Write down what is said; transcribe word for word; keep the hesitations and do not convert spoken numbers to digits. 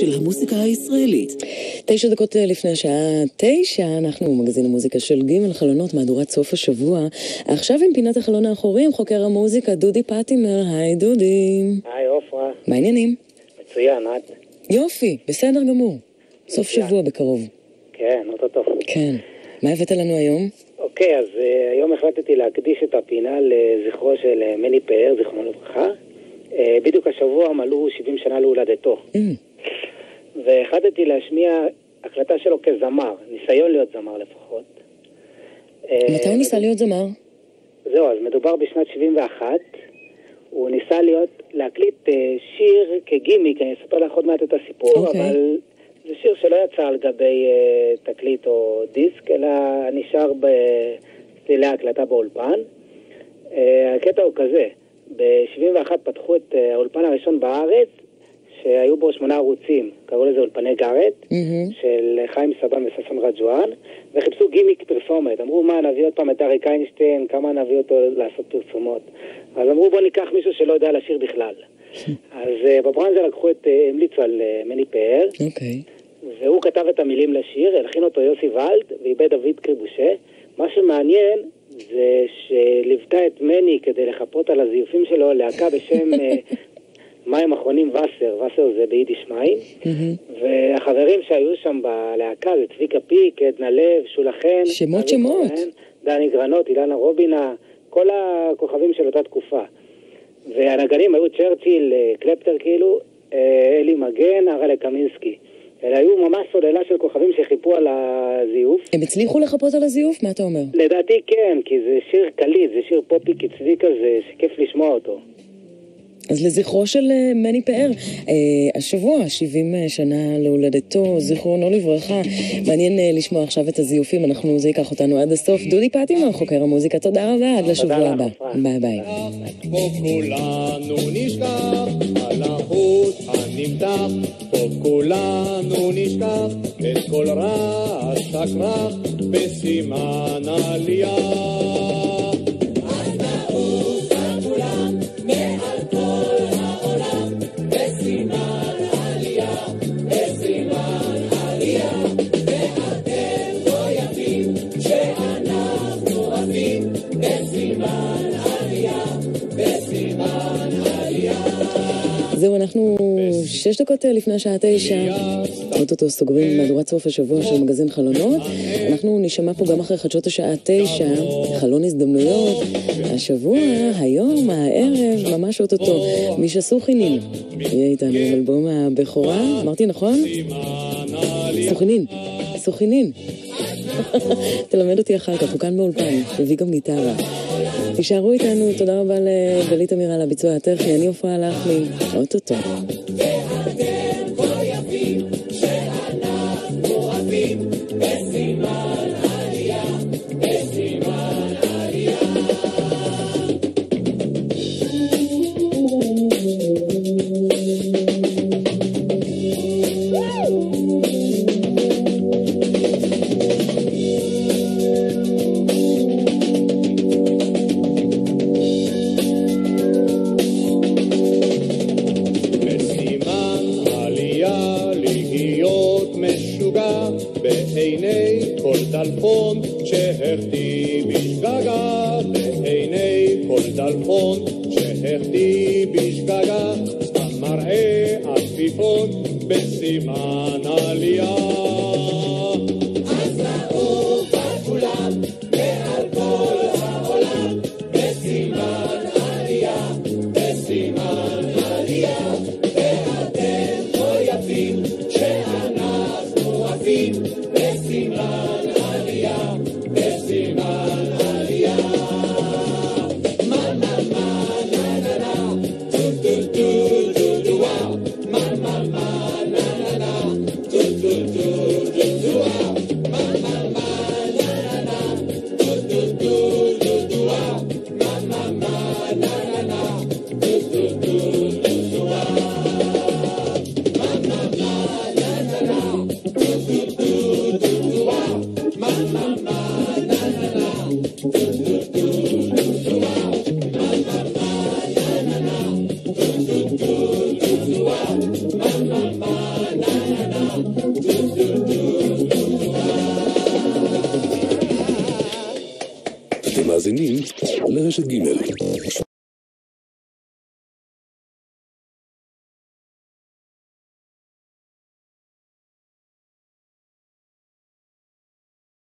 של המוזיקה הישראלית. תשע דקות לפני השעה תשע, אנחנו מגזין המוזיקה של ג' חלונות, מהדורת סוף השבוע. עכשיו עם פינת החלון האחורי, עם חוקר המוזיקה דודי פטימר. היי דודי. היי עופרה. מה העניינים? מצוין, את? יופי, בסדר גמור. סוף שבוע בקרוב. כן, אותו טוב. כן. מה הבאת לנו היום? אוקיי, אז uh, היום החלטתי להקדיש את הפינה לזכרו של uh, מני פאר, זכרונו לברכה. Uh, בדיוק השבוע מלאו שבעים שנה להולדתו. Mm. והחלטתי להשמיע הקלטה שלו כזמר, ניסיון להיות זמר לפחות. מתי הוא ניסה להיות זמר? זהו, אז מדובר בשנת שבעים ואחת. הוא ניסה להיות, להקליט uh, שיר כגימיק, אני אספר לך עוד מעט את הסיפור, okay. אבל זה שיר שלא יצא על גבי uh, תקליט או דיסק, אלא נשאר בסלילי ההקלטה באולפן. Uh, הקטע הוא כזה, ב-שבעים ואחת פתחו את uh, האולפן הראשון בארץ, שהיו בו שמונה ערוצים, קראו לזה אולפני גארט, mm-hmm. של חיים סבן וססן רג'ואן, וחיפשו גימיק פרסומת. אמרו, מה, נביא עוד פעם את אריק איינשטיין, כמה נביא אותו לעשות פרסומות. אז אמרו, בוא ניקח מישהו שלא יודע לשיר בכלל. אז uh, בברנז'ה לקחו את, uh, המליצו על uh, מני פאר, okay. והוא כתב את המילים לשיר, הלחין אותו יוסי ולד, ואיבד דוד קריבושה. מה שמעניין זה שליוותה את מני כדי לחפות על הזיופים שלו, להקה בשם... uh, מים אחרונים וסר, וסר זה ביידיש מים, mm-hmm. והחברים שהיו שם בלהקה זה צביקה פיק, עדנה לב, שולה חן, שמות שמות, כהן, דני גרנות, אילנה רובינה, כל הכוכבים של אותה תקופה. והנגנים היו צ'רצ'יל, קלפטר כאילו, אלי מגן, הרלה קמינסקי. אלה היו ממש סוללה של כוכבים שחיפו על הזיוף. הם הצליחו לחפות על הזיוף? מה אתה אומר? לדעתי כן, כי זה שיר קליט, זה שיר פופי קצבי כזה, שכיף לשמוע אותו. אז לזכרו של מני פאר, השבוע, שבעים שנה להולדתו, זכרונו לברכה. מעניין לשמוע עכשיו את הזיופים, אנחנו, זה ייקח אותנו עד הסוף. דודי פטימר, חוקר המוזיקה, תודה רבה, עד לשבוע הבא. ביי ביי. פה כולנו נשכח, על החוט הנמתח, פה כולנו נשכח, את כל רעש הכרח, בסימן עלייה. זהו, אנחנו שש דקות לפני השעה תשע, אוטוטו סוגרים מהדורת סוף השבוע של מגזין חלונות. אנחנו נשמע פה גם אחרי חדשות השעה תשע, חלון הזדמנויות, השבוע, היום, הערב, ממש אוטוטו, מישה סוכינין יהיה איתנו עם אלבום הבכורה, אמרתי נכון? סוכינין, סוכינין. תלמד אותי אחר כך, הוא כאן באולפן, הביא גם גיטרה. תישארו איתנו, תודה רבה לגלית אמירה לביצוע הטכני, אני הופעה להחמין, אוטוטו. טלפון שהחטיא בשגגה, בעיני כל טלפון שהחטיא בשגגה, סתם מראה עפיפון בסימן עלייה. אז נעוף על כולם ועל כל העולם, בסימן עלייה, בסימן עלייה, ואתם כה יפים שאנחנו עפים בסימן בסימן עלייה. מה מה מה נה נה נה, טו טו טו טו טו וואו, מה מה מה נה נה נה, טו טו טו טו מאזינים לרשת ג'